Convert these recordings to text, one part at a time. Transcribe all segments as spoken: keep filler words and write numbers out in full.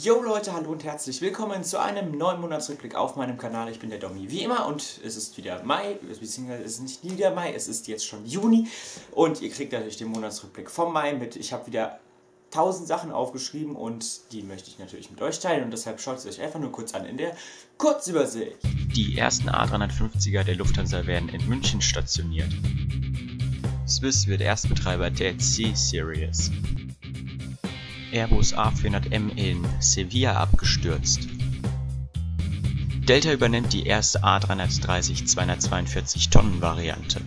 Yo Leute, hallo und herzlich willkommen zu einem neuen Monatsrückblick auf meinem Kanal. Ich bin der Domi wie immer und es ist wieder Mai, beziehungsweise es ist nicht wieder Mai, es ist jetzt schon Juni und ihr kriegt natürlich den Monatsrückblick vom Mai mit. Ich habe wieder tausend Sachen aufgeschrieben und die möchte ich natürlich mit euch teilen und deshalb schaut es euch einfach nur kurz an in der Kurzübersicht. Die ersten A dreihundertfünfziger der Lufthansa werden in München stationiert. Swiss wird Erstbetreiber der C-Series. Airbus A vierhundert M in Sevilla abgestürzt. Delta übernimmt die erste A dreihundertdreißig zweihundertzweiundvierzig Tonnen Variante.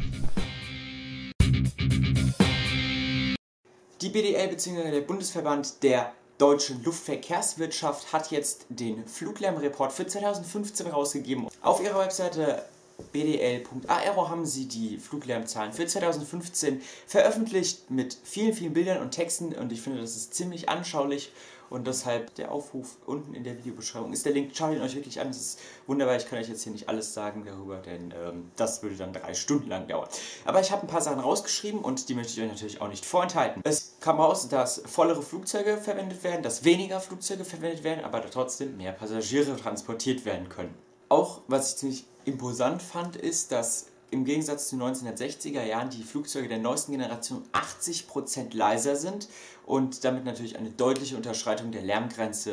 Die B D L bzw. der Bundesverband der deutschen Luftverkehrswirtschaft hat jetzt den Fluglärmreport für zweitausendfünfzehn rausgegeben. Auf ihrer Webseite b d l punkt aero haben sie die Fluglärmzahlen für zweitausendfünfzehn veröffentlicht mit vielen, vielen Bildern und Texten und ich finde, das ist ziemlich anschaulich und deshalb der Aufruf unten in der Videobeschreibung ist der Link. Schaut ihn euch wirklich an, das ist wunderbar. Ich kann euch jetzt hier nicht alles sagen darüber, denn ähm, das würde dann drei Stunden lang dauern. Aber ich habe ein paar Sachen rausgeschrieben und die möchte ich euch natürlich auch nicht vorenthalten. Es kam raus, dass vollere Flugzeuge verwendet werden, dass weniger Flugzeuge verwendet werden, aber trotzdem mehr Passagiere transportiert werden können. Auch, was ich ziemlich imposant fand, ist, dass im Gegensatz zu den neunzehnhundertsechziger Jahren die Flugzeuge der neuesten Generation achtzig Prozent leiser sind und damit natürlich eine deutliche Unterschreitung der Lärmgrenze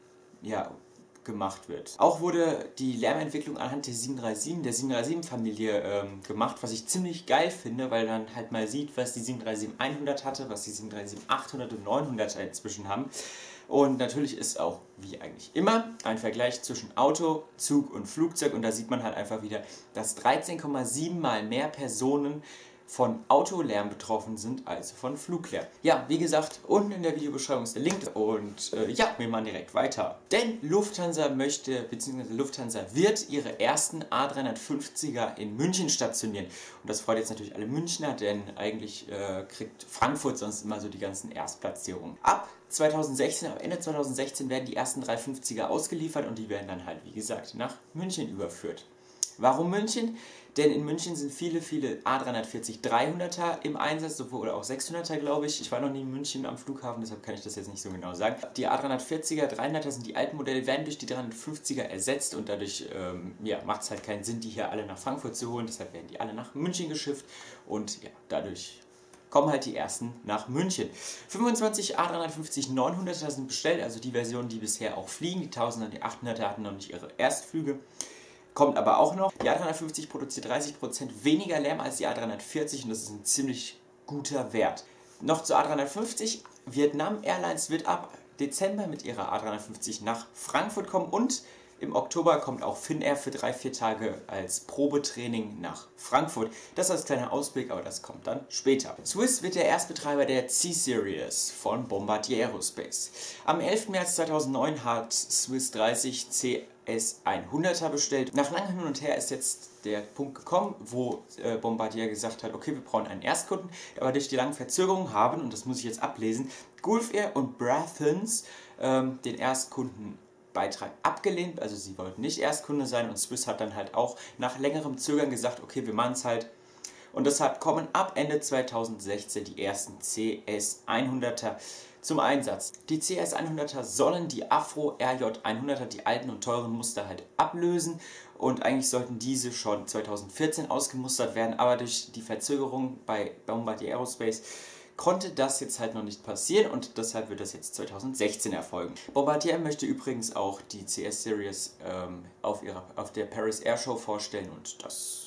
ja, gemacht wird. Auch wurde die Lärmentwicklung anhand der sieben drei sieben, der sieben drei sieben Familie ähm, gemacht, was ich ziemlich geil finde, weil man halt mal sieht, was die sieben drei sieben hundert hatte, was die sieben drei sieben achthundert und neunhundert inzwischen haben. Und natürlich ist auch, wie eigentlich immer, ein Vergleich zwischen Auto, Zug und Flugzeug. Und da sieht man halt einfach wieder, dass dreizehn Komma sieben mal mehr Personen von Autolärm betroffen sind als von Fluglärm. Ja, wie gesagt, unten in der Videobeschreibung ist der Link und äh, ja, wir machen direkt weiter. Denn Lufthansa möchte, beziehungsweise Lufthansa wird ihre ersten A dreihundertfünfziger in München stationieren. Und das freut jetzt natürlich alle Münchner, denn eigentlich äh, kriegt Frankfurt sonst immer so die ganzen Erstplatzierungen. Ab zweitausendsechzehn, ab Ende zweitausendsechzehn werden die ersten dreihundertfünfziger ausgeliefert und die werden dann halt, wie gesagt, nach München überführt. Warum München? Denn in München sind viele, viele A dreihundertvierzig dreihunderter im Einsatz, sowohl auch sechshunderter, glaube ich. Ich war noch nie in München am Flughafen, deshalb kann ich das jetzt nicht so genau sagen. Die A dreihundertvierziger dreihunderter sind die alten Modelle, werden durch die dreihundertfünfziger ersetzt und dadurch ähm, ja, macht es halt keinen Sinn, die hier alle nach Frankfurt zu holen. Deshalb werden die alle nach München geschifft und ja, dadurch kommen halt die ersten nach München. fünfundzwanzig A dreihundertfünfzig neunhunderter sind bestellt, also die Versionen, die bisher auch fliegen. Die tausender und die achthunderter hatten noch nicht ihre Erstflüge. Kommt aber auch noch. Die A dreihundertfünfzig produziert dreißig Prozent weniger Lärm als die A dreihundertvierzig und das ist ein ziemlich guter Wert. Noch zur A dreihundertfünfzig. Vietnam Airlines wird ab Dezember mit ihrer A dreihundertfünfzig nach Frankfurt kommen und im Oktober kommt auch Finnair für drei, vier Tage als Probetraining nach Frankfurt. Das als kleiner Ausblick, aber das kommt dann später. Swiss wird der Erstbetreiber der C-Series von Bombardier Aerospace. Am elften März zweitausendneun hat Swiss dreißig C S hunderter bestellt. Nach langem Hin und Her ist jetzt der Punkt gekommen, wo äh, Bombardier gesagt hat, okay, wir brauchen einen Erstkunden, aber durch die langen Verzögerungen haben, und das muss ich jetzt ablesen, Gulf Air und Brathens ähm, den Erstkunden Beitrag abgelehnt, also sie wollten nicht Erstkunde sein und Swiss hat dann halt auch nach längerem Zögern gesagt, okay, wir machen es halt. Und deshalb kommen ab Ende zweitausendsechzehn die ersten C S hunderter zum Einsatz. Die C S hunderter sollen die Afro R J hunderter, die alten und teuren Muster halt ablösen und eigentlich sollten diese schon zweitausendvierzehn ausgemustert werden, aber durch die Verzögerung bei Bombardier Aerospace konnte das jetzt halt noch nicht passieren und deshalb wird das jetzt zweitausendsechzehn erfolgen. Bombardier möchte übrigens auch die C S-Series ähm, auf, ihrer, auf der Paris Air Show vorstellen und das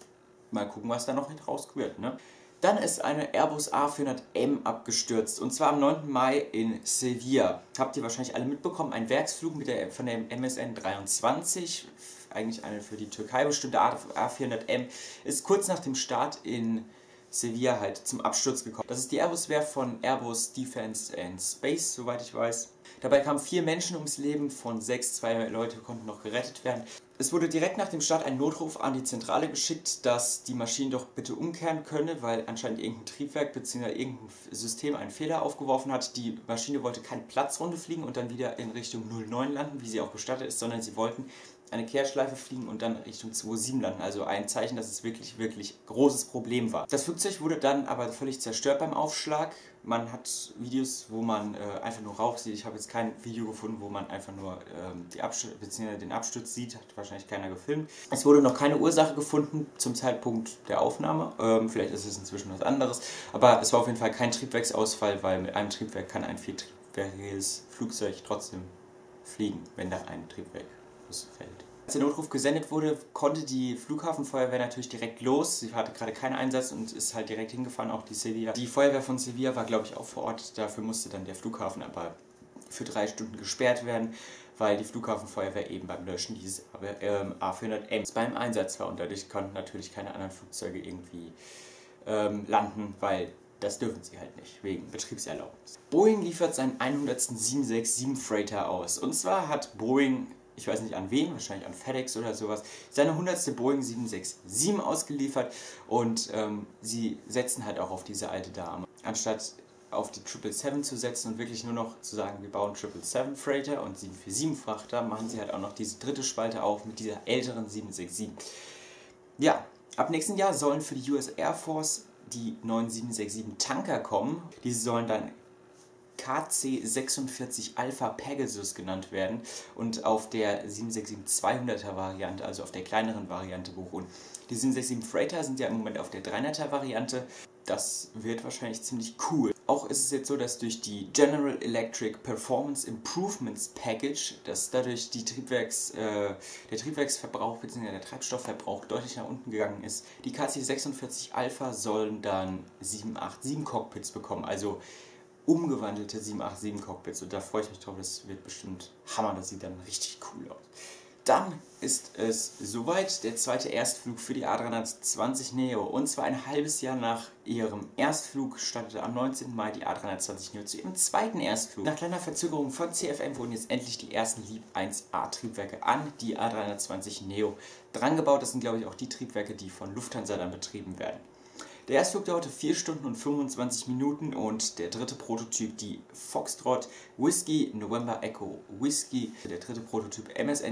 mal gucken, was da noch raus wird, ne? Dann ist eine Airbus A vierhundert M abgestürzt und zwar am neunten Mai in Sevilla. Habt ihr wahrscheinlich alle mitbekommen, ein Werksflug mit der, von der M S N dreiundzwanzig, eigentlich eine für die Türkei bestimmte A vierhundert M, ist kurz nach dem Start in Sevilla halt zum Absturz gekommen. Das ist die Airbus-Werft von Airbus Defence and Space, soweit ich weiß. Dabei kamen vier Menschen ums Leben, von sechs, zwei Leute konnten noch gerettet werden. Es wurde direkt nach dem Start ein Notruf an die Zentrale geschickt, dass die Maschine doch bitte umkehren könne, weil anscheinend irgendein Triebwerk bzw. irgendein System einen Fehler aufgeworfen hat. Die Maschine wollte keine Platzrunde fliegen und dann wieder in Richtung null neun landen, wie sie auch gestattet ist, sondern sie wollten eine Kehrschleife fliegen und dann Richtung zwei sieben landen. Also ein Zeichen, dass es wirklich, wirklich großes Problem war. Das Flugzeug wurde dann aber völlig zerstört beim Aufschlag. Man hat Videos, wo man äh, einfach nur Rauch sieht. Ich habe jetzt kein Video gefunden, wo man einfach nur ähm, die Abstürz, beziehungsweise den Absturz sieht. Hat wahrscheinlich keiner gefilmt. Es wurde noch keine Ursache gefunden zum Zeitpunkt der Aufnahme. Ähm, vielleicht ist es inzwischen was anderes. Aber es war auf jeden Fall kein Triebwerksausfall, weil mit einem Triebwerk kann ein viertriebwerkiges Flugzeug trotzdem fliegen, wenn da ein Triebwerk ausfällt. Als der Notruf gesendet wurde, konnte die Flughafenfeuerwehr natürlich direkt los. Sie hatte gerade keinen Einsatz und ist halt direkt hingefahren, auch die Sevilla. Die Feuerwehr von Sevilla war, glaube ich, auch vor Ort. Dafür musste dann der Flughafen aber für drei Stunden gesperrt werden, weil die Flughafenfeuerwehr eben beim Löschen dieses ähm, A vierhundert M beim Einsatz war. Und dadurch konnten natürlich keine anderen Flugzeuge irgendwie ähm, landen, weil das dürfen sie halt nicht, wegen Betriebserlaubnis. Boeing liefert seinen hundertsten sieben sechs sieben Freighter aus. Und zwar hat Boeing, ich weiß nicht an wen, wahrscheinlich an FedEx oder sowas, seine hundertste Boeing sieben sechs sieben ausgeliefert und ähm, sie setzen halt auch auf diese alte Dame. Anstatt auf die sieben sieben sieben zu setzen und wirklich nur noch zu sagen, wir bauen sieben sieben sieben Freighter und sieben vier sieben Frachter, machen sie halt auch noch diese dritte Spalte auf mit dieser älteren sieben sechs sieben. Ja, ab nächsten Jahr sollen für die U S Air Force die neuen sieben sechs sieben Tanker kommen. Diese sollen dann K C sechsundvierzig Alpha Pegasus genannt werden und auf der sieben sechs sieben zweihunderter Variante, also auf der kleineren Variante beruhen. Die sieben sechs sieben Freighter sind ja im Moment auf der dreihunderter Variante. Das wird wahrscheinlich ziemlich cool. Auch ist es jetzt so, dass durch die General Electric Performance Improvements Package, dass dadurch die Triebwerks, äh, der Triebwerksverbrauch bzw. der Treibstoffverbrauch deutlich nach unten gegangen ist. Die K C sechsundvierzig Alpha sollen dann sieben acht sieben Cockpits bekommen, also umgewandelte sieben acht sieben Cockpits. Und da freue ich mich drauf, das wird bestimmt Hammer, das sieht dann richtig cool aus. Dann ist es soweit, der zweite Erstflug für die A dreihundertzwanzig Neo. Und zwar ein halbes Jahr nach ihrem Erstflug startete am neunzehnten Mai die A dreihundertzwanzig Neo zu ihrem zweiten Erstflug. Nach kleiner Verzögerung von C F M wurden jetzt endlich die ersten LEAP eins A Triebwerke an die A dreihundertzwanzig Neo drangebaut. Das sind, glaube ich, auch die Triebwerke, die von Lufthansa dann betrieben werden. Der Erstflug dauerte vier Stunden und fünfundzwanzig Minuten und der dritte Prototyp, die Foxtrot Whiskey November Echo Whiskey, der dritte Prototyp M S N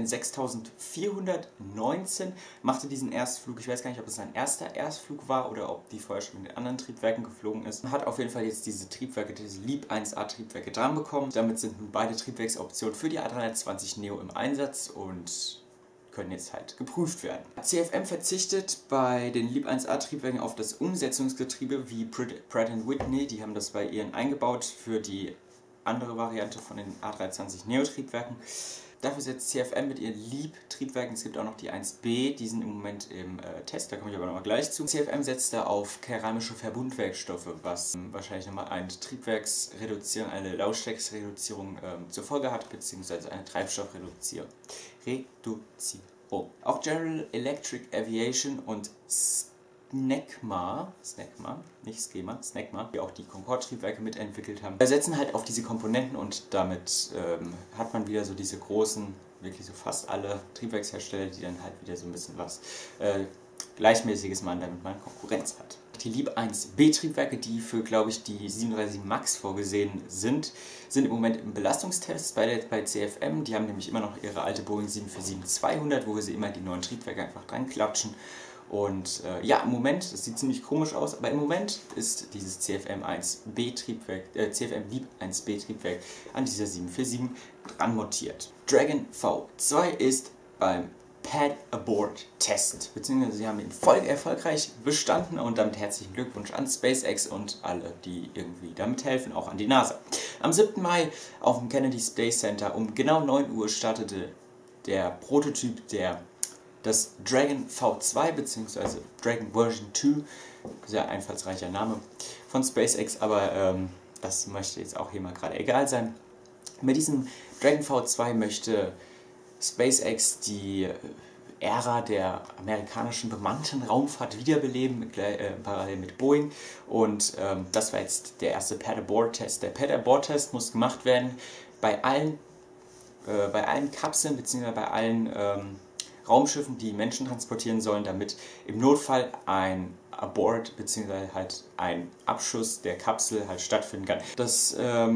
sechstausendvierhundertneunzehn, machte diesen Erstflug. Ich weiß gar nicht, ob es sein erster Erstflug war oder ob die vorher schon mit den anderen Triebwerken geflogen ist. Man hat auf jeden Fall jetzt diese Triebwerke, diese LEAP eins A Triebwerke dran bekommen. Damit sind nun beide Triebwerksoptionen für die A dreihundertzwanzig Neo im Einsatz und können jetzt halt geprüft werden. C F M verzichtet bei den LEAP eins A Triebwerken auf das Umsetzungsgetriebe wie Pratt and Whitney, die haben das bei ihren eingebaut für die andere Variante von den A dreihundertzwanzig Neo Triebwerken. Dafür setzt C F M mit ihren LEAP Triebwerken, es gibt auch noch die eins B, die sind im Moment im äh, Test, da komme ich aber nochmal gleich zu. C F M setzt da auf keramische Verbundwerkstoffe, was ähm, wahrscheinlich nochmal eine Triebwerksreduzierung, eine Lautstärkereduzierung ähm, zur Folge hat, beziehungsweise eine Treibstoffreduzierung. Reduzierung. Auch General Electric Aviation und Snecma, Snecma, nicht Schema, Snecma, die auch die Concorde-Triebwerke mitentwickelt haben, setzen halt auf diese Komponenten und damit ähm, hat man wieder so diese großen, wirklich so fast alle Triebwerkshersteller, die dann halt wieder so ein bisschen was äh, Gleichmäßiges machen, damit man Konkurrenz hat. Die LEAP eins B Triebwerke, die für, glaube ich, die sieben drei sieben MAX vorgesehen sind, sind im Moment im Belastungstest bei, der, bei C F M. Die haben nämlich immer noch ihre alte Boeing sieben vier sieben zweihundert, wo sie immer die neuen Triebwerke einfach dran klatschen. Und äh, ja, im Moment, das sieht ziemlich komisch aus, aber im Moment ist dieses C F M eins B Triebwerk, äh, C F M LEAP eins B Triebwerk an dieser sieben vier sieben dran montiert. Dragon V zwei ist beim Pad Abort Test, beziehungsweise sie haben ihn voll erfolgreich bestanden und damit herzlichen Glückwunsch an SpaceX und alle, die irgendwie damit helfen, auch an die NASA. Am siebten Mai auf dem Kennedy Space Center um genau neun Uhr startete der Prototyp, der das Dragon V zwei bzw. Dragon Version zwei, sehr einfallsreicher Name von SpaceX, aber ähm, das möchte jetzt auch hier mal gerade egal sein. Mit diesem Dragon V zwei möchte SpaceX die Ära der amerikanischen bemannten Raumfahrt wiederbeleben, mit, äh, parallel mit Boeing. Und ähm, das war jetzt der erste Pad-Abort-Test. Der Pad-Abort-Test muss gemacht werden bei allen, äh, bei allen Kapseln bzw. bei allen ähm, Raumschiffen, die Menschen transportieren sollen, damit im Notfall ein Abort bzw. halt ein Abschuss der Kapsel halt stattfinden kann. Das ähm,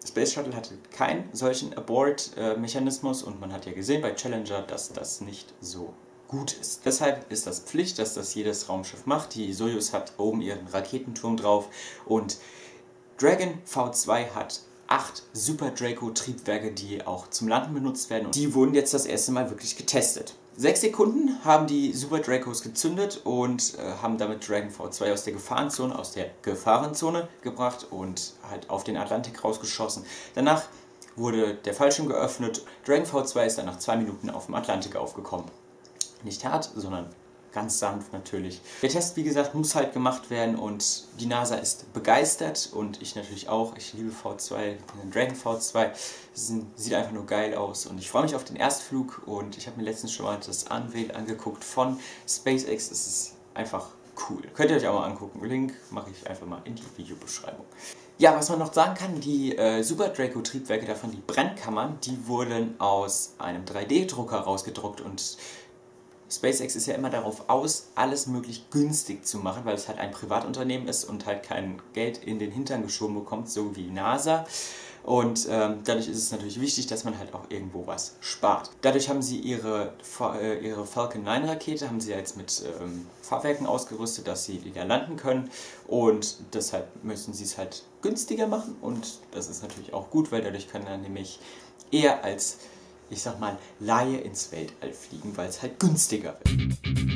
Space Shuttle hatte keinen solchen Abort-Mechanismus und man hat ja gesehen bei Challenger, dass das nicht so gut ist. Deshalb ist das Pflicht, dass das jedes Raumschiff macht. Die Soyuz hat oben ihren Raketenturm drauf und Dragon V zwei hat acht Super Draco Triebwerke, die auch zum Landen benutzt werden. Und die wurden jetzt das erste Mal wirklich getestet. Sechs Sekunden haben die Super Dracos gezündet und äh, haben damit Dragon V zwei aus der Gefahrenzone, aus der Gefahrenzone gebracht und halt auf den Atlantik rausgeschossen. Danach wurde der Fallschirm geöffnet. Dragon V zwei ist dann nach zwei Minuten auf dem Atlantik aufgekommen. Nicht hart, sondern ganz sanft natürlich. Der Test, wie gesagt, muss halt gemacht werden und die NASA ist begeistert und ich natürlich auch. Ich liebe V zwei, Dragon V zwei. Es sieht einfach nur geil aus und ich freue mich auf den Erstflug und ich habe mir letztens schon mal das Unveil angeguckt von SpaceX. Es ist einfach cool. Könnt ihr euch auch mal angucken. Link mache ich einfach mal in die Videobeschreibung. Ja, was man noch sagen kann, die äh, Super Draco Triebwerke davon, die Brennkammern, die wurden aus einem drei D Drucker rausgedruckt und SpaceX ist ja immer darauf aus, alles möglich günstig zu machen, weil es halt ein Privatunternehmen ist und halt kein Geld in den Hintern geschoben bekommt, so wie NASA. Und ähm, dadurch ist es natürlich wichtig, dass man halt auch irgendwo was spart. Dadurch haben sie ihre, äh, ihre Falcon neun Rakete, haben sie jetzt mit ähm, Fahrwerken ausgerüstet, dass sie wieder landen können. Und deshalb müssen sie es halt günstiger machen. Und das ist natürlich auch gut, weil dadurch kann er nämlich eher als, ich sag mal, Laie ins Weltall fliegen, weil es halt günstiger wird.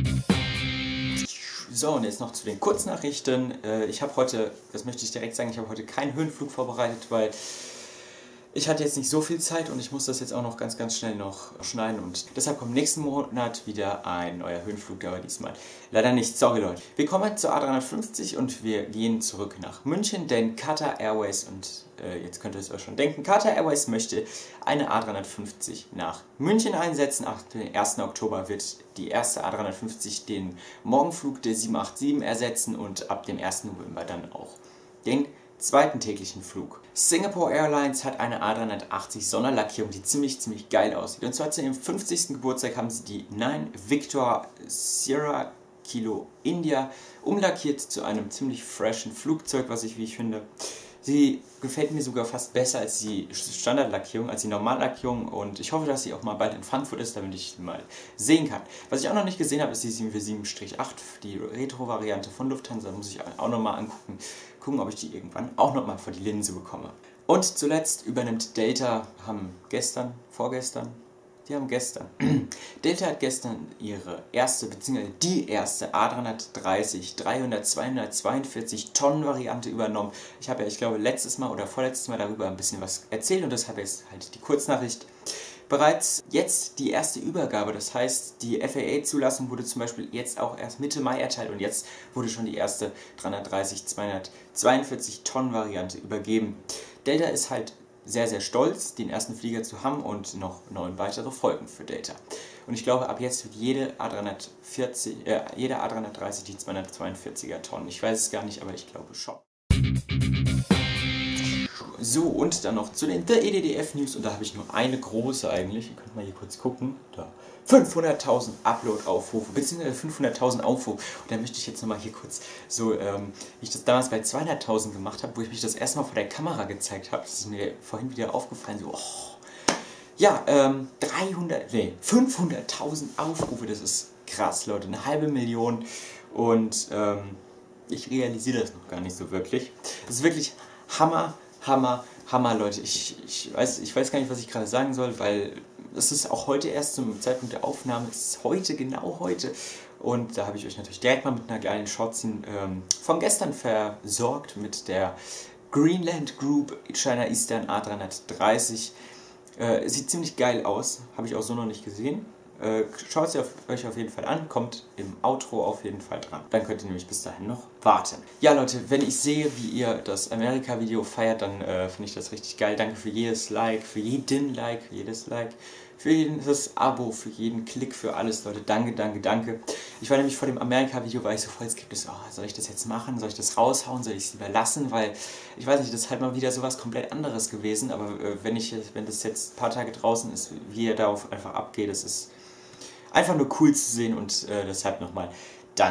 So, und jetzt noch zu den Kurznachrichten. Ich habe heute, das möchte ich direkt sagen, ich habe heute keinen Höhenflug vorbereitet, weil ich hatte jetzt nicht so viel Zeit und ich muss das jetzt auch noch ganz, ganz schnell noch schneiden und deshalb kommt nächsten Monat wieder ein neuer Höhenflug, aber diesmal leider nicht. Sorry Leute. Wir kommen zur A dreihundertfünfzig und wir gehen zurück nach München, denn Qatar Airways, und äh, jetzt könnt ihr es euch schon denken, Qatar Airways möchte eine A dreihundertfünfzig nach München einsetzen. Ab dem ersten Oktober wird die erste A dreihundertfünfzig den Morgenflug der sieben acht sieben ersetzen und ab dem ersten November dann auch den zweiten täglichen Flug. Singapore Airlines hat eine A dreihundertachtzig Sonderlackierung, die ziemlich, ziemlich geil aussieht. Und zwar zu ihrem fünfzigsten Geburtstag haben sie die neun Victor Sierra Kilo India umlackiert zu einem ziemlich freshen Flugzeug, was ich, wie ich finde. Sie gefällt mir sogar fast besser als die Standardlackierung, als die Normallackierung und ich hoffe, dass sie auch mal bald in Frankfurt ist, damit ich sie mal sehen kann. Was ich auch noch nicht gesehen habe, ist die sieben vier sieben acht, die Retro-Variante von Lufthansa, da muss ich auch noch mal angucken, gucken, ob ich die irgendwann auch noch mal vor die Linse bekomme. Und zuletzt übernimmt Delta, haben gestern, vorgestern, die haben gestern, Delta hat gestern ihre erste, beziehungsweise die erste A dreihundertdreißig dreihundert zweihundertzweiundvierzig Tonnen Variante übernommen. Ich habe ja, ich glaube, letztes Mal oder vorletztes Mal darüber ein bisschen was erzählt und deshalb jetzt halt die Kurznachricht. Bereits jetzt die erste Übergabe, das heißt, die F A A-Zulassung wurde zum Beispiel jetzt auch erst Mitte Mai erteilt und jetzt wurde schon die erste dreihundertdreißig zweihundertzweiundvierzig Tonnen Variante übergeben. Delta ist halt sehr, sehr stolz, den ersten Flieger zu haben und noch neun weitere folgen für Delta. Und ich glaube, ab jetzt wird jede A dreihundertvierzig, äh, jede A dreihundertdreißig die zweihundertzweiundvierziger Tonnen. Ich weiß es gar nicht, aber ich glaube schon. So, und dann noch zu den The E D D F News und da habe ich nur eine große eigentlich. Ihr könnt mal hier kurz gucken. Da. fünfhunderttausend Upload-Aufrufe, beziehungsweise fünfhunderttausend Aufrufe. Und da möchte ich jetzt nochmal hier kurz so, ähm, wie ich das damals bei zweihunderttausend gemacht habe, wo ich mich das erstmal vor der Kamera gezeigt habe. Das ist mir vorhin wieder aufgefallen. So, oh. Ja, ähm, dreihundert, nee, fünfhunderttausend Aufrufe, das ist krass, Leute. Eine halbe Million. Und ähm, ich realisiere das noch gar nicht so wirklich. Das ist wirklich Hammer. Hammer, Hammer, Leute. Ich, ich, weiß, ich weiß gar nicht, was ich gerade sagen soll, weil es ist auch heute erst zum Zeitpunkt der Aufnahme. Es ist heute, genau heute. Und da habe ich euch natürlich direkt mal mit einer geilen Shortsin ähm, von gestern versorgt mit der Greenland Group China Eastern A dreihundertdreißig. Äh, sieht ziemlich geil aus. Habe ich auch so noch nicht gesehen. Äh, schaut es euch auf jeden Fall an, kommt im Outro auf jeden Fall dran. Dann könnt ihr nämlich bis dahin noch warten. Ja Leute, wenn ich sehe, wie ihr das Amerika-Video feiert, dann äh, finde ich das richtig geil. Danke für jedes Like, für jeden Like, für jedes Like, für jedes Abo, für jeden Klick, für alles, Leute. Danke, danke, danke. Ich war nämlich vor dem Amerika-Video, weil ich so voll skeptisch, oh, soll ich das jetzt machen, soll ich das raushauen, soll ich es lieber lassen, weil, ich weiß nicht, das ist halt mal wieder sowas komplett anderes gewesen, aber äh, wenn, ich, wenn das jetzt ein paar Tage draußen ist, wie ihr darauf einfach abgeht, das ist einfach nur cool zu sehen und äh, deshalb nochmal danke.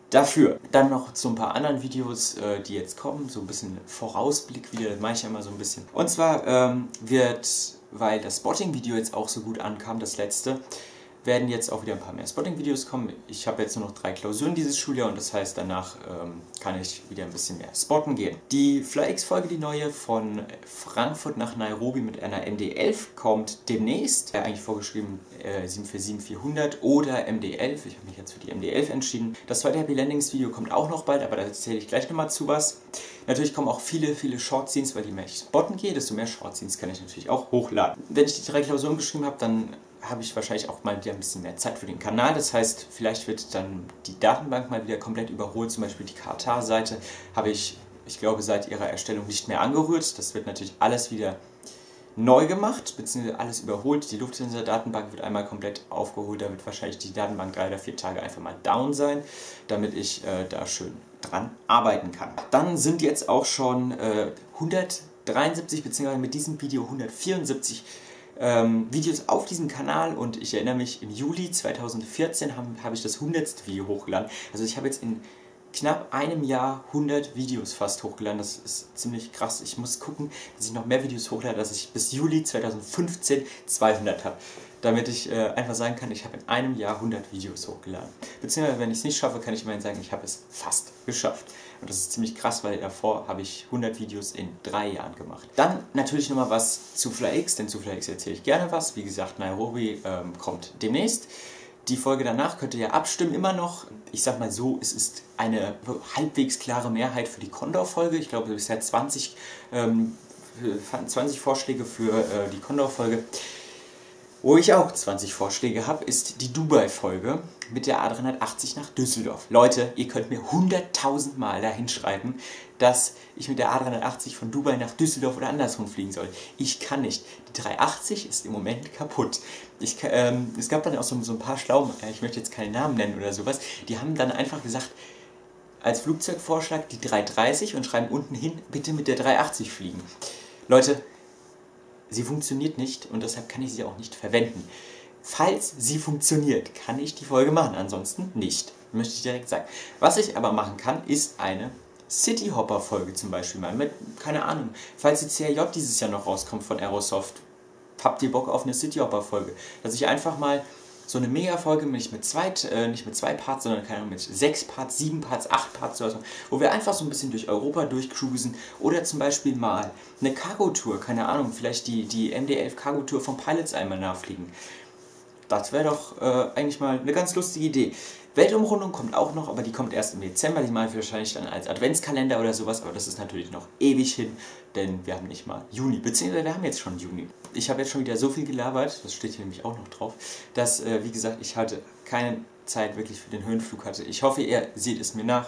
dafür. Dann noch zu ein paar anderen Videos, äh, die jetzt kommen, so ein bisschen Vorausblick wieder, das mache ich ja immer so ein bisschen. Und zwar ähm, wird, weil das Spotting-Video jetzt auch so gut ankam, das letzte, werden jetzt auch wieder ein paar mehr Spotting-Videos kommen. Ich habe jetzt nur noch drei Klausuren dieses Schuljahr und das heißt, danach ähm, kann ich wieder ein bisschen mehr spotten gehen. Die FlyX-Folge, die neue von Frankfurt nach Nairobi mit einer M D elf, kommt demnächst. Äh, eigentlich vorgeschrieben äh, sieben vier sieben vierhundert oder M D elf. Ich habe mich jetzt für die M D elf entschieden. Das zweite Happy Landings Video kommt auch noch bald, aber da erzähle ich gleich nochmal zu was. Natürlich kommen auch viele, viele Short-Scenes, weil je mehr ich spotten gehe, desto mehr Short-Scenes kann ich natürlich auch hochladen. Wenn ich die drei Klausuren geschrieben habe, dann habe ich wahrscheinlich auch mal wieder ein bisschen mehr Zeit für den Kanal. Das heißt, vielleicht wird dann die Datenbank mal wieder komplett überholt. Zum Beispiel die Katar-Seite habe ich, ich glaube, seit ihrer Erstellung nicht mehr angerührt. Das wird natürlich alles wieder neu gemacht, beziehungsweise alles überholt. Die Lufthansa-Datenbank wird einmal komplett aufgeholt. Da wird wahrscheinlich die Datenbank drei oder vier Tage einfach mal down sein, damit ich äh, da schön dran arbeiten kann. Dann sind jetzt auch schon äh, hundertdreiundsiebzig, beziehungsweise mit diesem Video hundertvierundsiebzig Ähm, Videos auf diesem Kanal und ich erinnere mich, im Juli zweitausendvierzehn habe hab ich das hundertste Video hochgeladen. Also ich habe jetzt in knapp einem Jahr hundert Videos fast hochgeladen. Das ist ziemlich krass. Ich muss gucken, dass ich noch mehr Videos hochlade, dass ich bis Juli zweitausendfünfzehn zweihundert habe. Damit ich äh, einfach sagen kann, ich habe in einem Jahr hundert Videos hochgeladen. Beziehungsweise, wenn ich es nicht schaffe, kann ich immerhin sagen, ich habe es fast geschafft. Und das ist ziemlich krass, weil davor habe ich hundert Videos in drei Jahren gemacht. Dann natürlich nochmal was zu FlyX, denn zu FlyX erzähle ich gerne was. Wie gesagt, Nairobi ähm, kommt demnächst. Die Folge danach könnt ihr ja abstimmen, immer noch. Ich sag mal so, es ist eine halbwegs klare Mehrheit für die Condor-Folge. Ich glaube, bisher zwanzig, ähm, zwanzig Vorschläge für äh, die Condor-Folge. Wo ich auch zwanzig Vorschläge habe, ist die Dubai-Folge mit der A dreihundertachtzig nach Düsseldorf. Leute, ihr könnt mir hunderttausend Mal dahin schreiben, dass ich mit der A dreihundertachtzig von Dubai nach Düsseldorf oder andersrum fliegen soll. Ich kann nicht. Die dreihundertachtzig ist im Moment kaputt. Ich, ähm, es gab dann auch so, so ein paar Schlauen, ich möchte jetzt keinen Namen nennen oder sowas, die haben dann einfach gesagt, als Flugzeugvorschlag die dreihundertdreißig und schreiben unten hin, bitte mit der dreihundertachtzig fliegen. Leute, sie funktioniert nicht und deshalb kann ich sie auch nicht verwenden. Falls sie funktioniert, kann ich die Folge machen, ansonsten nicht. Möchte ich direkt sagen. Was ich aber machen kann, ist eine Cityhopper-Folge zum Beispiel mal. Mit, keine Ahnung, falls die C R J dieses Jahr noch rauskommt von Aerosoft, habt ihr Bock auf eine Cityhopper-Folge? Dass ich einfach mal so eine Mega-Folge nicht mit zwei, äh, nicht mit zwei Parts, sondern keine Ahnung, mit sechs Parts, sieben Parts, acht Parts oder so, wo wir einfach so ein bisschen durch Europa durchcruisen oder zum Beispiel mal eine Cargo-Tour, keine Ahnung, vielleicht die, die M D elf Cargo-Tour von Pilots einmal nachfliegen. Das wäre doch äh, eigentlich mal eine ganz lustige Idee. Weltumrundung kommt auch noch, aber die kommt erst im Dezember. Die mache ich wahrscheinlich dann als Adventskalender oder sowas, aber das ist natürlich noch ewig hin, denn wir haben nicht mal Juni, beziehungsweise wir haben jetzt schon Juni. Ich habe jetzt schon wieder so viel gelabert, das steht hier nämlich auch noch drauf, dass, äh, wie gesagt, ich hatte keine Zeit wirklich für den Höhenflug hatte. Ich hoffe, ihr seht es mir nach.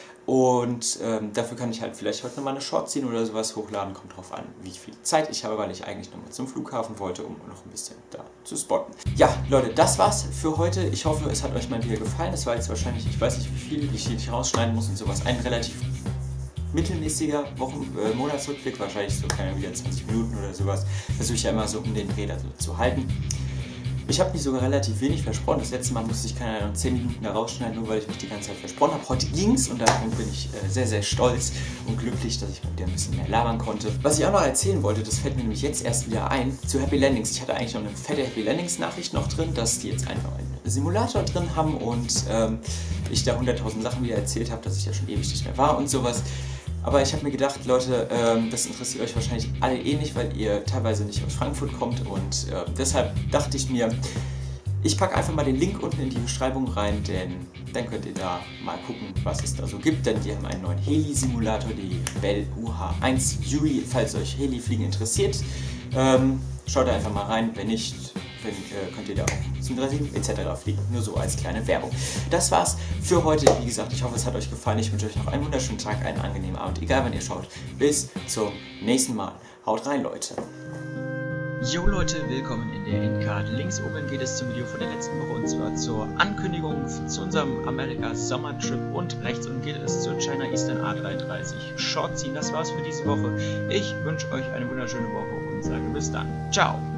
Und ähm, dafür kann ich halt vielleicht heute nochmal eine Short ziehen oder sowas hochladen. Kommt drauf an, wie viel Zeit ich habe, weil ich eigentlich nochmal zum Flughafen wollte, um noch ein bisschen da zu spotten. Ja, Leute, das war's für heute. Ich hoffe, es hat euch mal wieder gefallen. Es war jetzt wahrscheinlich, ich weiß nicht wie viel, wie ich hier rausschneiden muss und sowas. Ein relativ mittelmäßiger Wochen-, äh, Monatsrückblick, wahrscheinlich so keine wieder zwanzig Minuten oder sowas. Versuche ich ja immer so um den Dreh so zu halten. Ich habe mich sogar relativ wenig versprochen. Das letzte Mal musste ich keine Ahnung, zehn Minuten da rausschneiden, nur weil ich mich die ganze Zeit versprochen habe. Heute ging's und darum bin ich äh, sehr, sehr stolz und glücklich, dass ich mal wieder ein bisschen mehr labern konnte. Was ich auch noch erzählen wollte, das fällt mir nämlich jetzt erst wieder ein, zu Happy Landings. Ich hatte eigentlich noch eine fette Happy Landings Nachricht noch drin, dass die jetzt einfach einen Simulator drin haben und ähm, ich da hunderttausend Sachen wieder erzählt habe, dass ich ja schon ewig nicht mehr war und sowas. Aber ich habe mir gedacht, Leute, ähm, das interessiert euch wahrscheinlich alle eh nicht, weil ihr teilweise nicht aus Frankfurt kommt und äh, deshalb dachte ich mir, ich packe einfach mal den Link unten in die Beschreibung rein, denn dann könnt ihr da mal gucken, was es da so gibt, denn die haben einen neuen Heli-Simulator, die Bell U H eins Yui, falls euch Heli-Fliegen interessiert. Ähm, schaut da einfach mal rein, wenn nicht, wenn, äh, könnt ihr da auch zum Brasilien et cetera fliegen. Nur so als kleine Werbung. Das war's für heute. Wie gesagt, ich hoffe, es hat euch gefallen. Ich wünsche euch noch einen wunderschönen Tag, einen angenehmen Abend, egal wann ihr schaut. Bis zum nächsten Mal. Haut rein, Leute. Jo Leute, willkommen in der Endcard. Links oben geht es zum Video von der letzten Woche und zwar zur Ankündigung zu unserem Amerika Sommertrip und rechts unten geht es zur China Eastern A dreihundertdreißig Short ziehen. Das war's für diese Woche. Ich wünsche euch eine wunderschöne Woche und sage bis dann. Ciao!